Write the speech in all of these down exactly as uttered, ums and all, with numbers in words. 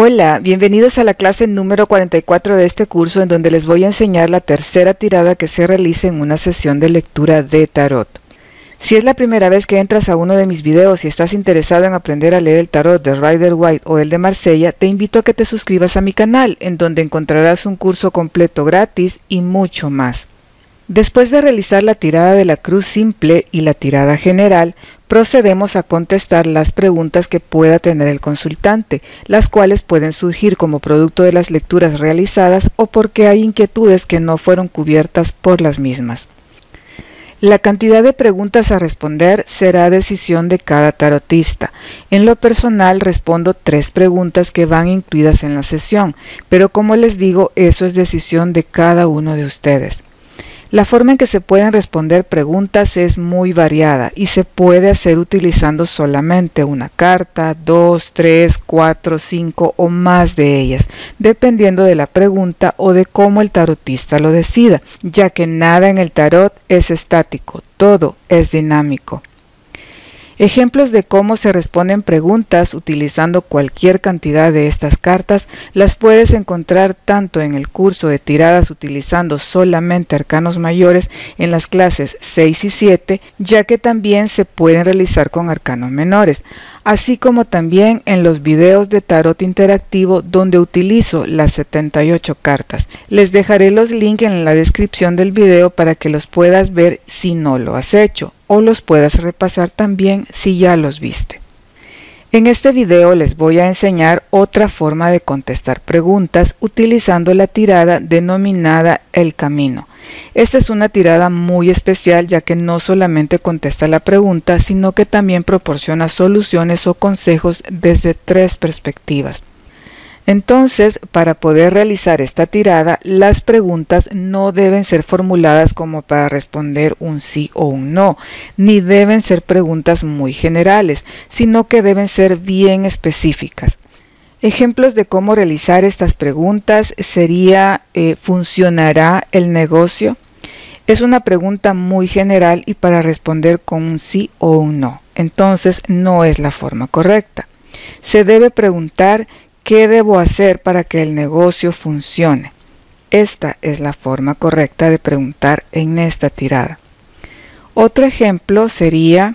Hola, bienvenidos a la clase número cuarenta y cuatro de este curso en donde les voy a enseñar la tercera tirada que se realiza en una sesión de lectura de tarot. Si es la primera vez que entras a uno de mis videos y estás interesado en aprender a leer el tarot de Rider-Waite o el de Marsella, te invito a que te suscribas a mi canal, en donde encontrarás un curso completo gratis y mucho más. Después de realizar la tirada de la cruz simple y la tirada general, procedemos a contestar las preguntas que pueda tener el consultante, las cuales pueden surgir como producto de las lecturas realizadas o porque hay inquietudes que no fueron cubiertas por las mismas. La cantidad de preguntas a responder será decisión de cada tarotista. En lo personal respondo tres preguntas que van incluidas en la sesión, pero como les digo, eso es decisión de cada uno de ustedes. La forma en que se pueden responder preguntas es muy variada y se puede hacer utilizando solamente una carta, dos, tres, cuatro, cinco o más de ellas, dependiendo de la pregunta o de cómo el tarotista lo decida, ya que nada en el tarot es estático, todo es dinámico. Ejemplos de cómo se responden preguntas utilizando cualquier cantidad de estas cartas las puedes encontrar tanto en el curso de tiradas utilizando solamente arcanos mayores en las clases seis y siete, ya que también se pueden realizar con arcanos menores, así como también en los videos de tarot interactivo donde utilizo las setenta y ocho cartas. Les dejaré los links en la descripción del video para que los puedas ver si no lo has hecho, o los puedas repasar también si ya los viste. En este video les voy a enseñar otra forma de contestar preguntas utilizando la tirada denominada El Camino. Esta es una tirada muy especial ya que no solamente contesta la pregunta, sino que también proporciona soluciones o consejos desde tres perspectivas. Entonces, para poder realizar esta tirada, las preguntas no deben ser formuladas como para responder un sí o un no, ni deben ser preguntas muy generales, sino que deben ser bien específicas. Ejemplos de cómo realizar estas preguntas sería eh, ¿funcionará el negocio? Es una pregunta muy general y para responder con un sí o un no, entonces no es la forma correcta. Se debe preguntar ¿qué debo hacer para que el negocio funcione? Esta es la forma correcta de preguntar en esta tirada. Otro ejemplo sería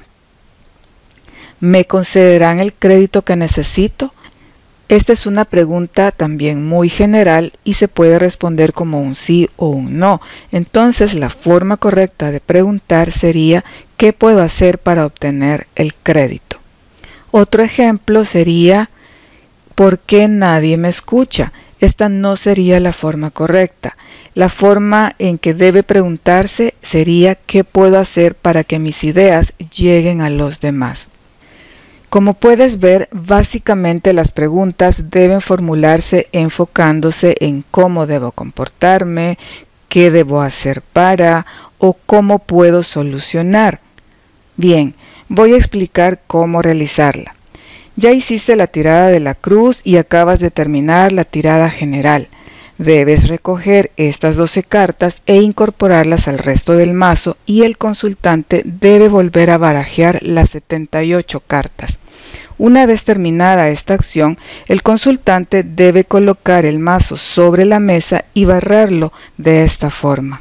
¿me concederán el crédito que necesito? Esta es una pregunta también muy general y se puede responder como un sí o un no. Entonces la forma correcta de preguntar sería ¿qué puedo hacer para obtener el crédito? Otro ejemplo sería ¿por qué nadie me escucha? Esta no sería la forma correcta. La forma en que debe preguntarse sería ¿qué puedo hacer para que mis ideas lleguen a los demás? Como puedes ver, básicamente las preguntas deben formularse enfocándose en cómo debo comportarme, qué debo hacer para o cómo puedo solucionar. Bien, voy a explicar cómo realizarla. Ya hiciste la tirada de la cruz y acabas de terminar la tirada general. Debes recoger estas doce cartas e incorporarlas al resto del mazo y el consultante debe volver a barajear las setenta y ocho cartas. Una vez terminada esta acción, el consultante debe colocar el mazo sobre la mesa y barrerlo de esta forma.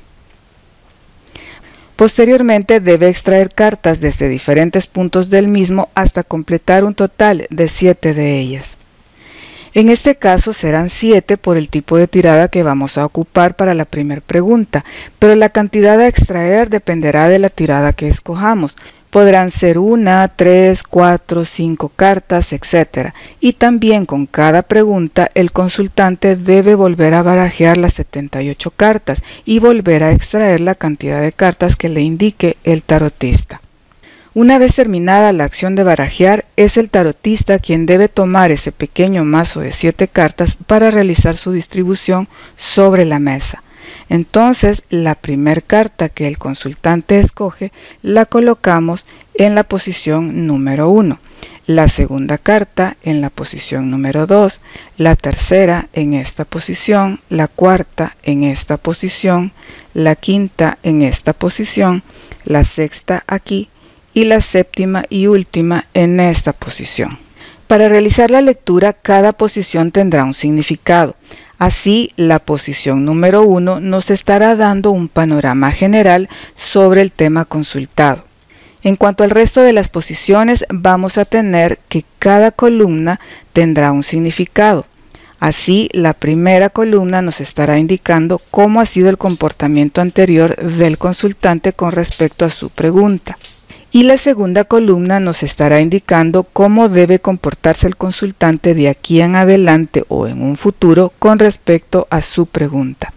Posteriormente debe extraer cartas desde diferentes puntos del mismo hasta completar un total de siete de ellas. En este caso serán siete por el tipo de tirada que vamos a ocupar para la primera pregunta, pero la cantidad a extraer dependerá de la tirada que escojamos. Podrán ser una, tres, cuatro, cinco cartas, etcétera. Y también con cada pregunta el consultante debe volver a barajear las setenta y ocho cartas y volver a extraer la cantidad de cartas que le indique el tarotista. Una vez terminada la acción de barajear, es el tarotista quien debe tomar ese pequeño mazo de siete cartas para realizar su distribución sobre la mesa. Entonces, la primera carta que el consultante escoge la colocamos en la posición número uno, la segunda carta en la posición número dos, la tercera en esta posición, la cuarta en esta posición, la quinta en esta posición, la sexta aquí y la séptima y última en esta posición. Para realizar la lectura, cada posición tendrá un significado. Así, la posición número uno nos estará dando un panorama general sobre el tema consultado. En cuanto al resto de las posiciones, vamos a tener que cada columna tendrá un significado. Así, la primera columna nos estará indicando cómo ha sido el comportamiento anterior del consultante con respecto a su pregunta. Y la segunda columna nos estará indicando cómo debe comportarse el consultante de aquí en adelante o en un futuro con respecto a su pregunta.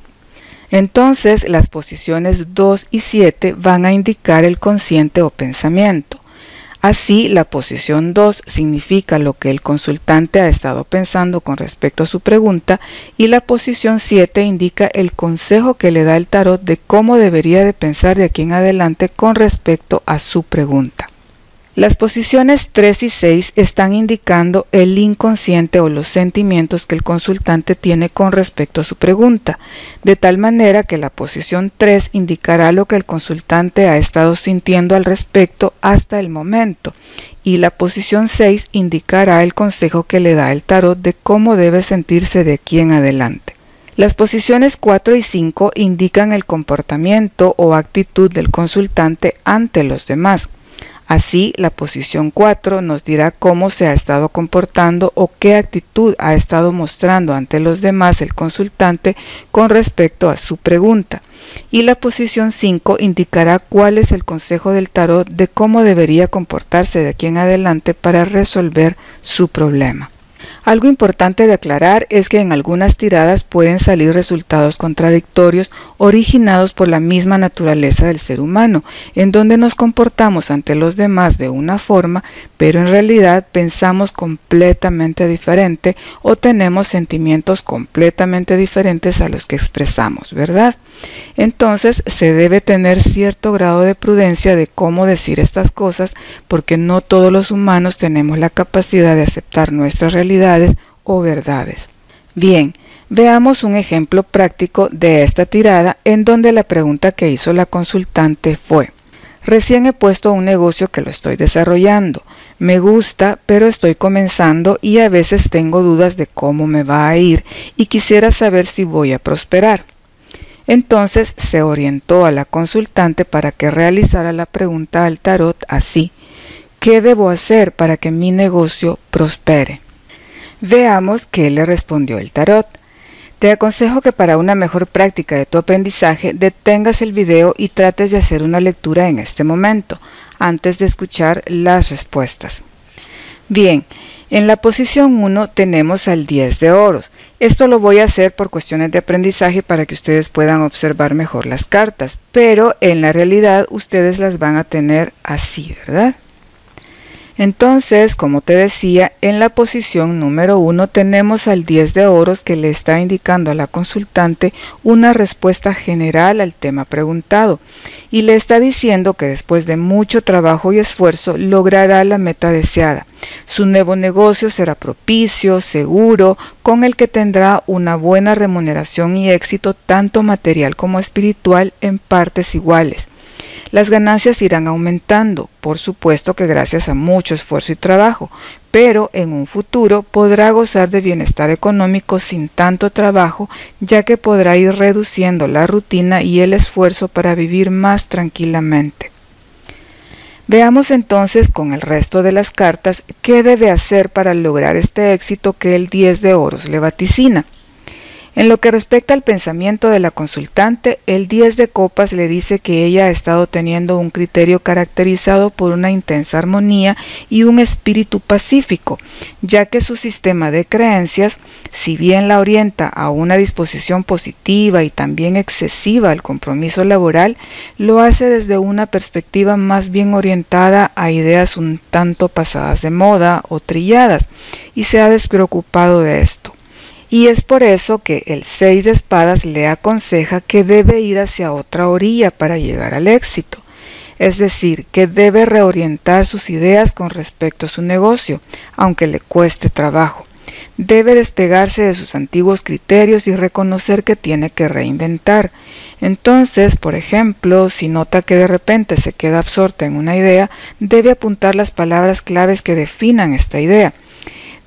Entonces, las posiciones dos y siete van a indicar el consciente o pensamiento. Así, la posición dos significa lo que el consultante ha estado pensando con respecto a su pregunta y la posición siete indica el consejo que le da el tarot de cómo debería de pensar de aquí en adelante con respecto a su pregunta. Las posiciones tres y seis están indicando el inconsciente o los sentimientos que el consultante tiene con respecto a su pregunta, de tal manera que la posición tres indicará lo que el consultante ha estado sintiendo al respecto hasta el momento, y la posición seis indicará el consejo que le da el tarot de cómo debe sentirse de aquí en adelante. Las posiciones cuatro y cinco indican el comportamiento o actitud del consultante ante los demás. Así, la posición cuatro nos dirá cómo se ha estado comportando o qué actitud ha estado mostrando ante los demás el consultante con respecto a su pregunta. Y la posición cinco indicará cuál es el consejo del tarot de cómo debería comportarse de aquí en adelante para resolver su problema. Algo importante de aclarar es que en algunas tiradas pueden salir resultados contradictorios originados por la misma naturaleza del ser humano, en donde nos comportamos ante los demás de una forma, pero en realidad pensamos completamente diferente o tenemos sentimientos completamente diferentes a los que expresamos, ¿verdad? Entonces se debe tener cierto grado de prudencia de cómo decir estas cosas, porque no todos los humanos tenemos la capacidad de aceptar nuestras realidades o verdades. Bien, veamos un ejemplo práctico de esta tirada en donde la pregunta que hizo la consultante fue: recién he puesto un negocio que lo estoy desarrollando. Me gusta, pero estoy comenzando y a veces tengo dudas de cómo me va a ir y quisiera saber si voy a prosperar. Entonces se orientó a la consultante para que realizara la pregunta al tarot así: ¿qué debo hacer para que mi negocio prospere? Veamos qué le respondió el tarot. Te aconsejo que para una mejor práctica de tu aprendizaje detengas el video y trates de hacer una lectura en este momento, antes de escuchar las respuestas. Bien, en la posición uno tenemos al diez de oros. Esto lo voy a hacer por cuestiones de aprendizaje para que ustedes puedan observar mejor las cartas, pero en la realidad ustedes las van a tener así, ¿verdad? Entonces, como te decía, en la posición número uno tenemos al diez de oros que le está indicando a la consultante una respuesta general al tema preguntado y le está diciendo que después de mucho trabajo y esfuerzo logrará la meta deseada. Su nuevo negocio será propicio, seguro, con el que tendrá una buena remuneración y éxito tanto material como espiritual en partes iguales. Las ganancias irán aumentando, por supuesto que gracias a mucho esfuerzo y trabajo, pero en un futuro podrá gozar de bienestar económico sin tanto trabajo, ya que podrá ir reduciendo la rutina y el esfuerzo para vivir más tranquilamente. Veamos entonces con el resto de las cartas qué debe hacer para lograr este éxito que el diez de oros le vaticina. En lo que respecta al pensamiento de la consultante, el diez de copas le dice que ella ha estado teniendo un criterio caracterizado por una intensa armonía y un espíritu pacífico, ya que su sistema de creencias, si bien la orienta a una disposición positiva y también excesiva al compromiso laboral, lo hace desde una perspectiva más bien orientada a ideas un tanto pasadas de moda o trilladas, y se ha despreocupado de esto. Y es por eso que el seis de espadas le aconseja que debe ir hacia otra orilla para llegar al éxito. Es decir, que debe reorientar sus ideas con respecto a su negocio, aunque le cueste trabajo. Debe despegarse de sus antiguos criterios y reconocer que tiene que reinventar. Entonces, por ejemplo, si nota que de repente se queda absorta en una idea, debe apuntar las palabras claves que definan esta idea.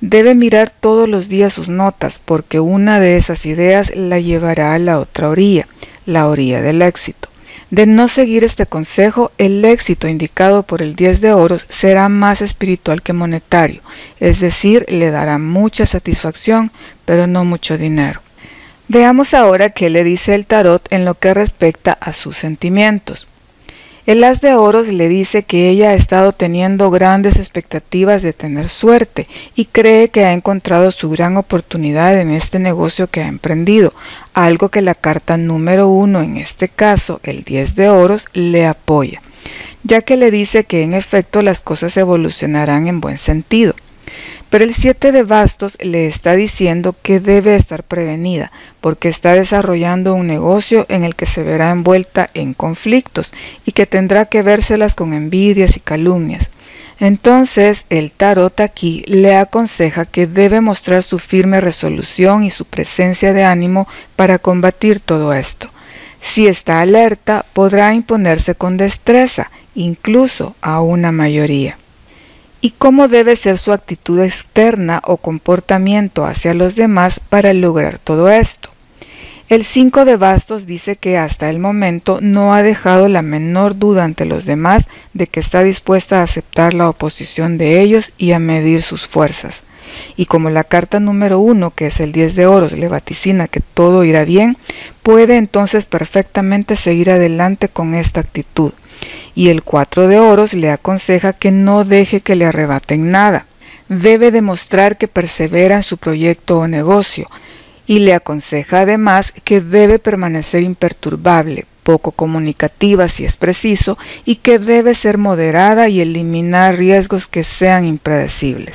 Debe mirar todos los días sus notas, porque una de esas ideas la llevará a la otra orilla, la orilla del éxito. De no seguir este consejo, el éxito indicado por el diez de oros será más espiritual que monetario, es decir, le dará mucha satisfacción, pero no mucho dinero. Veamos ahora qué le dice el tarot en lo que respecta a sus sentimientos. El as de oros le dice que ella ha estado teniendo grandes expectativas de tener suerte y cree que ha encontrado su gran oportunidad en este negocio que ha emprendido, algo que la carta número uno, en este caso el diez de oros, le apoya, ya que le dice que en efecto las cosas evolucionarán en buen sentido. Pero el siete de bastos le está diciendo que debe estar prevenida, porque está desarrollando un negocio en el que se verá envuelta en conflictos y que tendrá que vérselas con envidias y calumnias. Entonces el tarot aquí le aconseja que debe mostrar su firme resolución y su presencia de ánimo para combatir todo esto. Si está alerta, podrá imponerse con destreza, incluso a una mayoría. ¿Y cómo debe ser su actitud externa o comportamiento hacia los demás para lograr todo esto? El cinco de bastos dice que hasta el momento no ha dejado la menor duda ante los demás de que está dispuesta a aceptar la oposición de ellos y a medir sus fuerzas. Y como la carta número uno, que es el diez de oros, le vaticina que todo irá bien, puede entonces perfectamente seguir adelante con esta actitud. Y el cuatro de oros le aconseja que no deje que le arrebaten nada. Debe demostrar que persevera en su proyecto o negocio, y le aconseja además que debe permanecer imperturbable, poco comunicativa si es preciso, y que debe ser moderada y eliminar riesgos que sean impredecibles.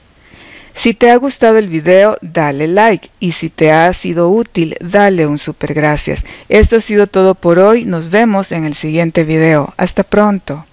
Si te ha gustado el video, dale like, y si te ha sido útil, dale un super gracias. Esto ha sido todo por hoy, nos vemos en el siguiente video. Hasta pronto.